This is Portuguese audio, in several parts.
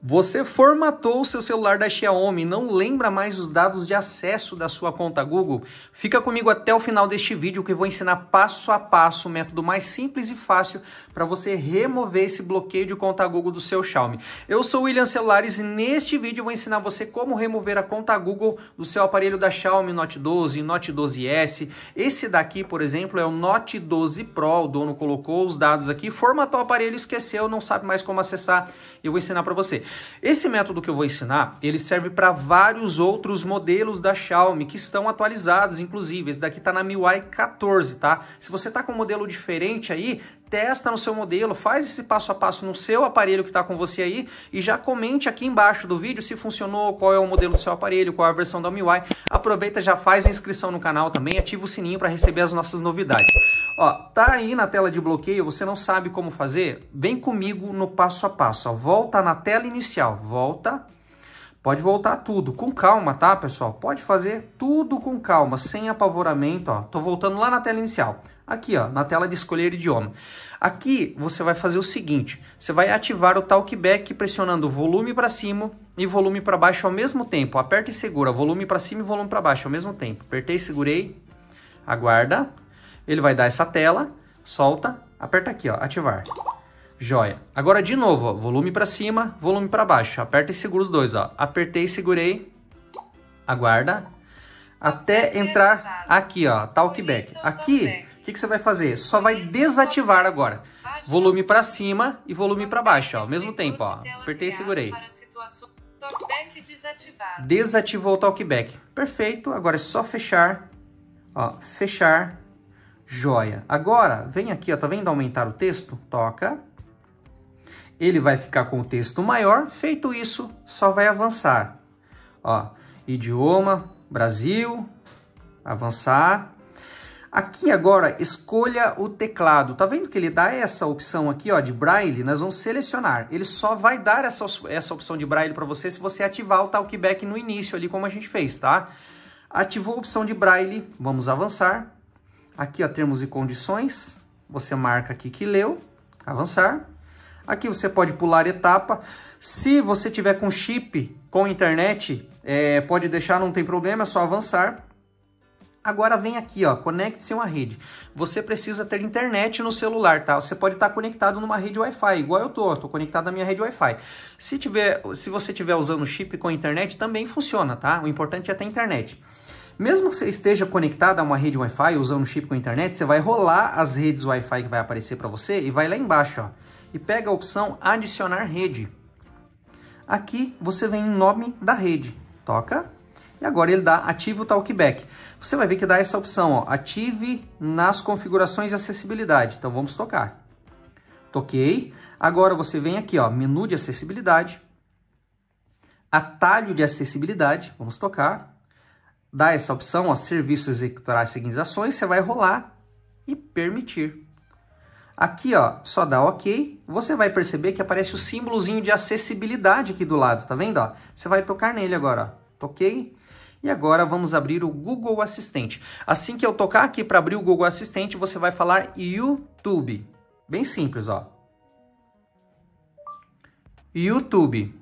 Você formatou o seu celular da Xiaomi e não lembra mais os dados de acesso da sua conta Google? Fica comigo até o final deste vídeo que eu vou ensinar passo a passo o método mais simples e fácil para você remover esse bloqueio de conta Google do seu Xiaomi. Eu sou o William Celulares e neste vídeo eu vou ensinar você como remover a conta Google do seu aparelho da Xiaomi Note 12, Note 12S. Esse daqui, por exemplo, é o Note 12 Pro. O dono colocou os dados aqui, formatou o aparelho, esqueceu, não sabe mais como acessar. Eu vou ensinar para você. Esse método que eu vou ensinar, ele serve para vários outros modelos da Xiaomi que estão atualizados, inclusive. Esse daqui está na MIUI 14, tá? Se você está com um modelo diferente aí, testa no seu modelo, faz esse passo a passo no seu aparelho que está com você aí e já comente aqui embaixo do vídeo se funcionou, qual é o modelo do seu aparelho, qual é a versão da MIUI. Aproveita, já faz a inscrição no canal também, ativa o sininho para receber as nossas novidades. Ó, tá aí na tela de bloqueio, você não sabe como fazer? Vem comigo no passo a passo, ó. Volta na tela inicial, volta. Pode voltar tudo, com calma, tá, pessoal? Pode fazer tudo com calma, sem apavoramento, ó. Tô voltando lá na tela inicial. Aqui, ó, na tela de escolher idioma. Aqui, você vai fazer o seguinte. Você vai ativar o Talkback pressionando o volume para cima e volume para baixo ao mesmo tempo. Aperta e segura, volume para cima e volume para baixo ao mesmo tempo. Apertei, segurei, aguarda. Ele vai dar essa tela, solta, aperta aqui, ó, ativar. Joia. Agora de novo, ó, volume para cima, volume para baixo. Aperta e segura os dois, ó. Apertei, segurei, aguarda. Até entrar aqui, ó, Talkback. Aqui, o que você vai fazer? Só vai desativar agora. Volume para cima e volume para baixo, ó, ao mesmo tempo, ó. Apertei e segurei. Desativou o Talkback. Perfeito. Agora é só fechar, ó, fechar. Joia. Agora, vem aqui, ó, tá vendo aumentar o texto? Toca. Ele vai ficar com o texto maior. Feito isso, só vai avançar. Ó, idioma, Brasil, avançar. Aqui agora, escolha o teclado. Tá vendo que ele dá essa opção aqui, ó, de Braille? Nós vamos selecionar. Ele só vai dar essa opção de Braille para você se você ativar o Talkback no início ali, como a gente fez, tá? Ativou a opção de Braille, vamos avançar. Aqui, ó, termos e condições, você marca aqui que leu, avançar. Aqui você pode pular etapa. Se você tiver com chip, com internet, pode deixar, não tem problema, é só avançar. Agora vem aqui, ó, conecte-se a uma rede. Você precisa ter internet no celular, tá? Você pode estar conectado numa rede Wi-Fi, igual eu tô conectado na minha rede Wi-Fi. Se você estiver usando chip com internet, também funciona, tá? O importante é ter internet. Mesmo que você esteja conectado a uma rede Wi-Fi usando chip com internet, você vai rolar as redes Wi-Fi que vai aparecer para você e vai lá embaixo, ó, e pega a opção adicionar rede. Aqui você vem em nome da rede, toca, e agora ele dá ative o Talkback. Você vai ver que dá essa opção, ó, ative nas configurações de acessibilidade. Então vamos tocar. Toquei. Agora você vem aqui, ó, menu de acessibilidade, atalho de acessibilidade, vamos tocar. Dá essa opção, ó, serviço executará as seguintes ações, você vai rolar e permitir. Aqui, ó, só dá OK, você vai perceber que aparece o símbolozinho de acessibilidade aqui do lado, tá vendo, ó? Você vai tocar nele agora, ó. Toquei. E agora vamos abrir o Google Assistente. Assim que eu tocar aqui para abrir o Google Assistente, você vai falar YouTube. Bem simples, ó. YouTube.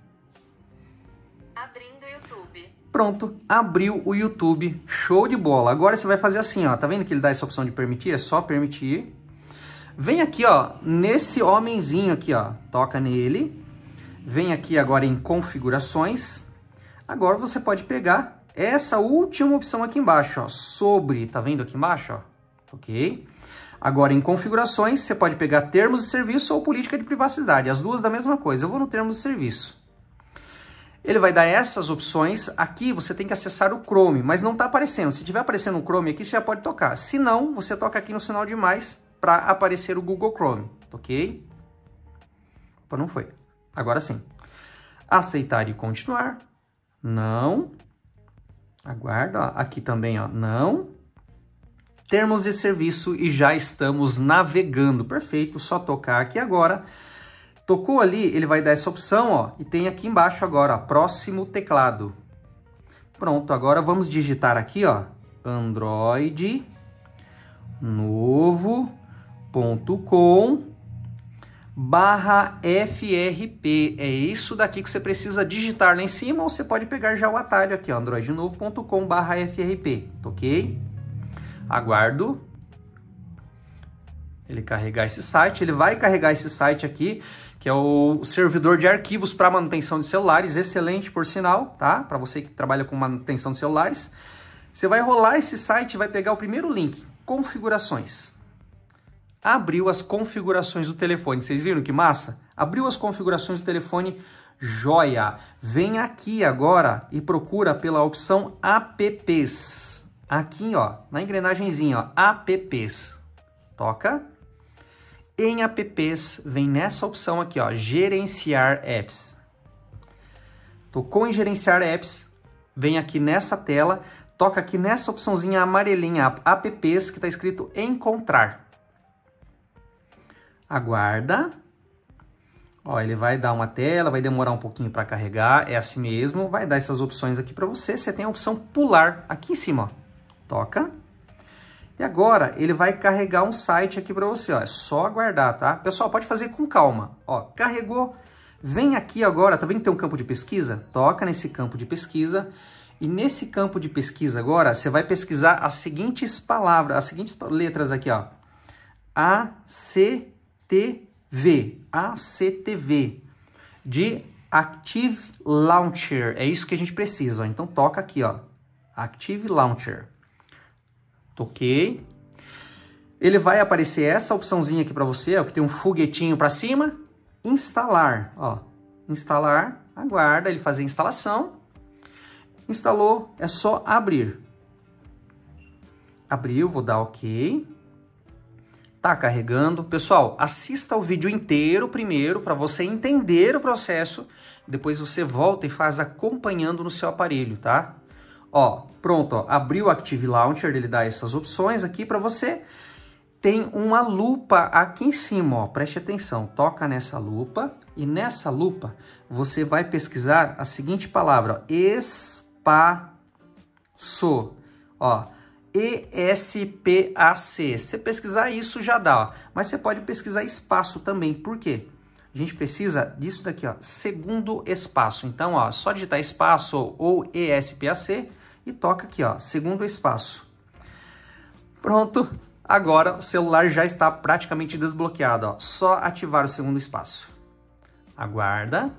Pronto, abriu o YouTube, show de bola. Agora você vai fazer assim, ó, tá vendo que ele dá essa opção de permitir? É só permitir. Vem aqui, ó, nesse homenzinho aqui, ó, toca nele. Vem aqui agora em configurações. Agora você pode pegar essa última opção aqui embaixo, ó, sobre, tá vendo aqui embaixo, ó? Ok. Agora em configurações, você pode pegar termos de serviço ou política de privacidade, as duas da mesma coisa. Eu vou no termos de serviço. Ele vai dar essas opções. Aqui você tem que acessar o Chrome, mas não está aparecendo. Se tiver aparecendo o Chrome aqui, você já pode tocar. Se não, você toca aqui no sinal de mais para aparecer o Google Chrome. Ok? Opa, não foi. Agora sim. Aceitar e continuar. Não. Aguarda. Ó. Aqui também, ó. Não. Termos de serviço e já estamos navegando. Perfeito. Só tocar aqui agora. Tocou ali, ele vai dar essa opção, ó, e tem aqui embaixo agora, ó, próximo teclado. Pronto, agora vamos digitar aqui, ó, android novo.com /FRP. É isso daqui que você precisa digitar lá em cima, ou você pode pegar já o atalho aqui, androidnovo.com/FRP, ok? Aguardo ele carregar esse site. Ele vai carregar esse site aqui, que é o servidor de arquivos para manutenção de celulares, excelente por sinal, tá? Para você que trabalha com manutenção de celulares. Você vai rolar esse site e vai pegar o primeiro link, configurações. Abriu as configurações do telefone. Vocês viram que massa? Abriu as configurações do telefone, joia. Vem aqui agora e procura pela opção apps. Aqui, ó, na engrenagemzinha, ó, apps. Toca. Em apps, vem nessa opção aqui, ó, gerenciar apps. Tocou em gerenciar apps, vem aqui nessa tela, toca aqui nessa opçãozinha amarelinha, apps, que está escrito encontrar. Aguarda. Ó, ele vai dar uma tela, vai demorar um pouquinho para carregar, é assim mesmo. Vai dar essas opções aqui para você. Você tem a opção pular aqui em cima, ó. Toca. E agora ele vai carregar um site aqui para você, ó. É só aguardar, tá? Pessoal, pode fazer com calma. Ó, carregou. Vem aqui agora, tá vendo que tem um campo de pesquisa? Toca nesse campo de pesquisa. E nesse campo de pesquisa agora, você vai pesquisar as seguintes palavras, as seguintes letras aqui, ó. ACTV, de Active Launcher. É isso que a gente precisa, ó. Então toca aqui, ó. Active Launcher. Toquei. Ele vai aparecer essa opçãozinha aqui para você, ó, que tem um foguetinho para cima. Instalar, ó. Instalar, aguarda ele fazer a instalação. Instalou, é só abrir. Abriu, vou dar OK. Tá carregando. Pessoal, assista o vídeo inteiro primeiro para você entender o processo. Depois você volta e faz acompanhando no seu aparelho, tá? Ó, pronto, ó, abriu o Active Launcher, ele dá essas opções aqui para você. Tem uma lupa aqui em cima, ó, preste atenção. Toca nessa lupa e nessa lupa você vai pesquisar a seguinte palavra, ó, espaço, ó. ESPAC. Se você pesquisar isso já dá, ó. Mas você pode pesquisar espaço também. Por quê? A gente precisa disso daqui, ó, segundo espaço. Então, ó, só digitar espaço ou ESPAC e toca aqui, ó, segundo espaço. Pronto. Agora o celular já está praticamente desbloqueado, ó. Só ativar o segundo espaço. Aguarda.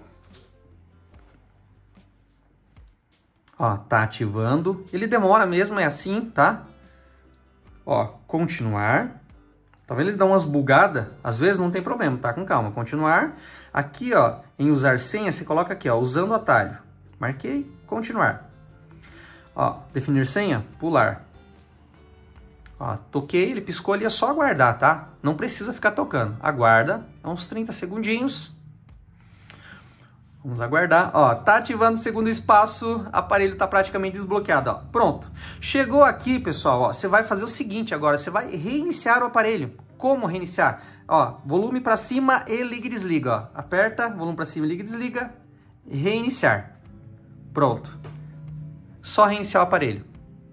Ó, tá ativando. Ele demora mesmo, é assim, tá? Ó, continuar. Tá vendo? Ele dá umas bugadas. Às vezes não tem problema, tá? Com calma. Continuar. Aqui, ó, em usar senha, você coloca aqui, ó, usando o atalho. Marquei, continuar. Ó, definir senha, pular. Ó, toquei, ele piscou ali, é só aguardar, tá? Não precisa ficar tocando. Aguarda, uns 30 segundinhos. Vamos aguardar. Ó, tá ativando o segundo espaço, o aparelho tá praticamente desbloqueado, ó. Pronto. Chegou aqui, pessoal, ó, você vai fazer o seguinte agora, você vai reiniciar o aparelho. Como reiniciar? Ó, volume para cima e liga e desliga, ó. Aperta, volume para cima, liga e desliga. Reiniciar. Pronto. Só reiniciar o aparelho.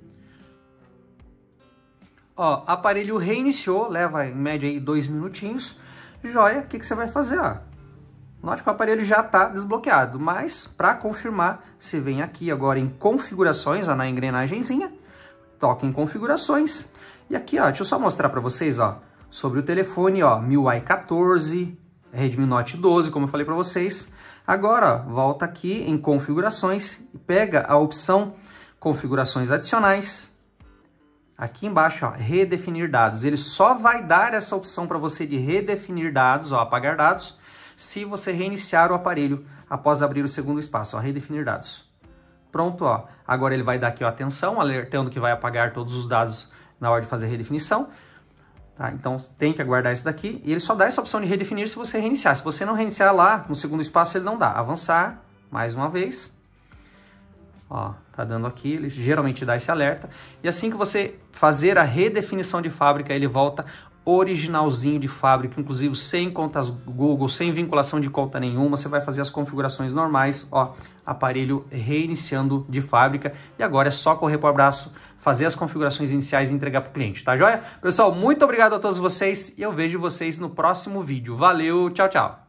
Ó, aparelho reiniciou, leva em média aí 2 minutinhos. Joia, o que você vai fazer, ó? Note que o aparelho já está desbloqueado, mas para confirmar, você vem aqui agora em configurações, ó, na engrenagemzinha, toca em configurações, e aqui, ó, deixa eu só mostrar para vocês, ó, sobre o telefone, ó, MIUI 14, Redmi Note 12, como eu falei para vocês. Agora, ó, volta aqui em configurações e pega a opção configurações adicionais. Aqui embaixo, ó, redefinir dados. Ele só vai dar essa opção para você de redefinir dados, ó, apagar dados, se você reiniciar o aparelho após abrir o segundo espaço, ó, redefinir dados. Pronto, ó. Agora ele vai dar aqui, ó, atenção, alertando que vai apagar todos os dados na hora de fazer a redefinição. Tá? Então tem que aguardar isso daqui. E ele só dá essa opção de redefinir se você reiniciar. Se você não reiniciar lá no segundo espaço, ele não dá. Avançar, mais uma vez. Ó, tá dando aqui, ele geralmente dá esse alerta. E assim que você fazer a redefinição de fábrica, ele volta originalzinho de fábrica, inclusive sem contas Google, sem vinculação de conta nenhuma. Você vai fazer as configurações normais, ó, aparelho reiniciando de fábrica, e agora é só correr para o abraço, fazer as configurações iniciais e entregar para o cliente, tá joia? Pessoal, muito obrigado a todos vocês e eu vejo vocês no próximo vídeo. Valeu, tchau, tchau!